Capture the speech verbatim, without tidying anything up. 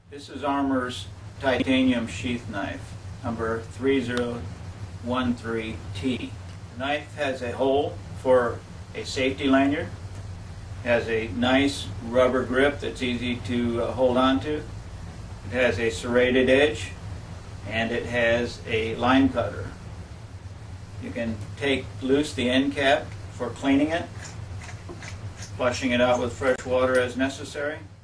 This is Armor's titanium sheath knife, number three zero one three T. The knife has a hole for a safety lanyard, has a nice rubber grip that's easy to uh, hold on to. It has a serrated edge, and it has a line cutter. You can take loose the end cap for cleaning it, flushing it out with fresh water as necessary.